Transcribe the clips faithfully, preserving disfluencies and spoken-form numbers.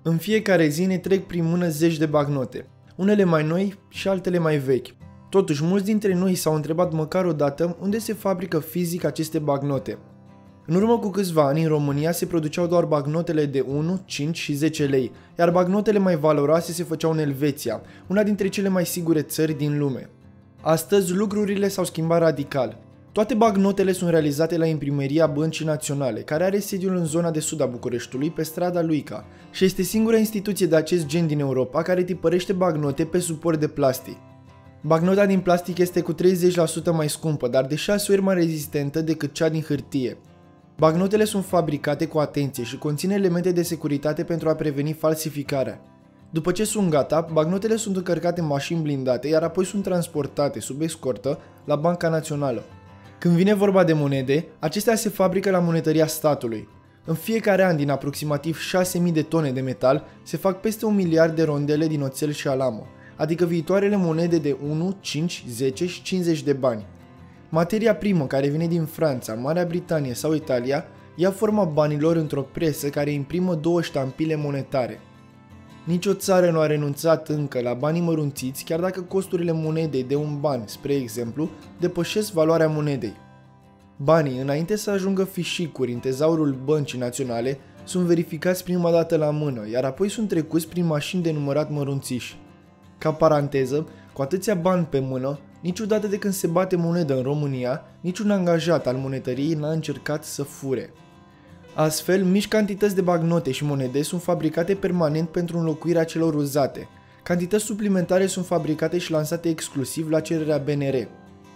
În fiecare zi ne trec prin mână zeci de bancnote, unele mai noi și altele mai vechi. Totuși, mulți dintre noi s-au întrebat măcar o dată unde se fabrică fizic aceste bancnote. În urmă cu câțiva ani, în România se produceau doar bancnotele de unu, cinci și zece lei, iar bancnotele mai valoroase se făceau în Elveția, una dintre cele mai sigure țări din lume. Astăzi, lucrurile s-au schimbat radical. Toate bancnotele sunt realizate la imprimeria Băncii Naționale, care are sediul în zona de sud a Bucureștiului, pe strada Luica, și este singura instituție de acest gen din Europa care tipărește bancnote pe suport de plastic. Bancnota din plastic este cu treizeci la sută mai scumpă, dar de șase ori mai rezistentă decât cea din hârtie. Bancnotele sunt fabricate cu atenție și conțin elemente de securitate pentru a preveni falsificarea. După ce sunt gata, bancnotele sunt încărcate în mașini blindate, iar apoi sunt transportate sub escortă la Banca Națională. Când vine vorba de monede, acestea se fabrică la monetăria statului. În fiecare an, din aproximativ șase mii de tone de metal, se fac peste un miliard de rondele din oțel și alamă, adică viitoarele monede de unu, cinci, zece și cincizeci de bani. Materia primă care vine din Franța, Marea Britanie sau Italia ia forma banilor într-o presă care imprimă două ștampile monetare. Nici o țară nu a renunțat încă la banii mărunțiți, chiar dacă costurile monedei de un ban, spre exemplu, depășesc valoarea monedei. Banii, înainte să ajungă fișicuri în tezaurul Băncii Naționale, sunt verificați prima dată la mână, iar apoi sunt trecuți prin mașini de numărat mărunțiși. Ca paranteză, cu atâția bani pe mână, niciodată de când se bate monedă în România, niciun angajat al monetăriei n-a încercat să fure. Astfel, mici cantități de bancnote și monede sunt fabricate permanent pentru înlocuirea celor uzate. Cantități suplimentare sunt fabricate și lansate exclusiv la cererea B N R.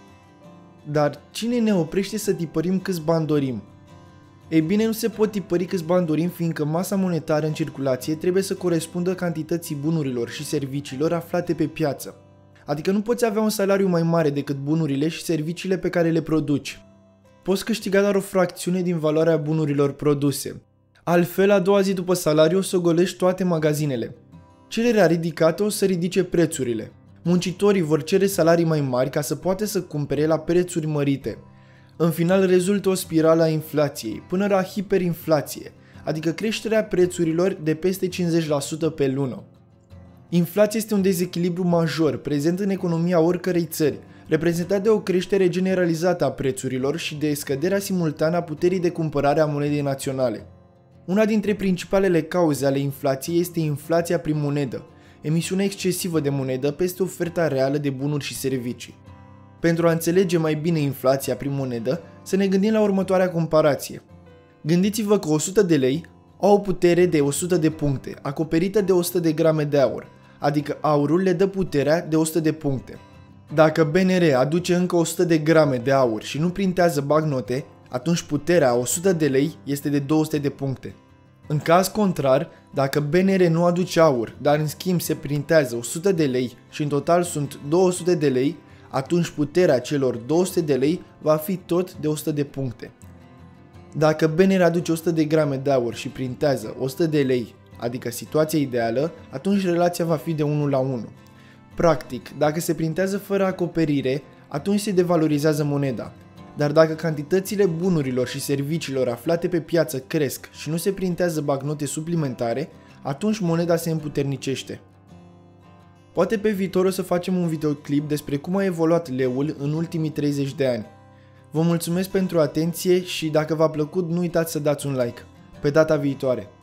Dar cine ne oprește să tipărim câți bani dorim? Ei bine, nu se pot tipări câți bani dorim, fiindcă masa monetară în circulație trebuie să corespundă cantității bunurilor și serviciilor aflate pe piață. Adică nu poți avea un salariu mai mare decât bunurile și serviciile pe care le produci. Poți câștiga doar o fracțiune din valoarea bunurilor produse. Altfel, a doua zi după salariu o să golești toate magazinele. Cererea ridicată o să ridice prețurile. Muncitorii vor cere salarii mai mari ca să poată să cumpere la prețuri mărite. În final rezultă o spirală a inflației, până la hiperinflație, adică creșterea prețurilor de peste cincizeci la sută pe lună. Inflația este un dezechilibru major prezent în economia oricărei țări, reprezentat de o creștere generalizată a prețurilor și de scăderea simultană a puterii de cumpărare a monedei naționale. Una dintre principalele cauze ale inflației este inflația prin monedă, emisiunea excesivă de monedă peste oferta reală de bunuri și servicii. Pentru a înțelege mai bine inflația prin monedă, să ne gândim la următoarea comparație. Gândiți-vă că o sută de lei au o putere de o sută de puncte, acoperită de o sută de grame de aur, adică aurul le dă puterea de o sută de puncte. Dacă B N R aduce încă o sută de grame de aur și nu printează bancnote, atunci puterea a o sută de lei este de două sute de puncte. În caz contrar, dacă B N R nu aduce aur, dar în schimb se printează o sută de lei și în total sunt două sute de lei, atunci puterea celor două sute de lei va fi tot de o sută de puncte. Dacă B N R aduce o sută de grame de aur și printează o sută de lei, adică situația ideală, atunci relația va fi de unu la unu. Practic, dacă se printează fără acoperire, atunci se devalorizează moneda. Dar dacă cantitățile bunurilor și serviciilor aflate pe piață cresc și nu se printează bancnote suplimentare, atunci moneda se împuternicește. Poate pe viitor o să facem un videoclip despre cum a evoluat leul în ultimii treizeci de ani. Vă mulțumesc pentru atenție și dacă v-a plăcut, nu uitați să dați un like. Pe data viitoare!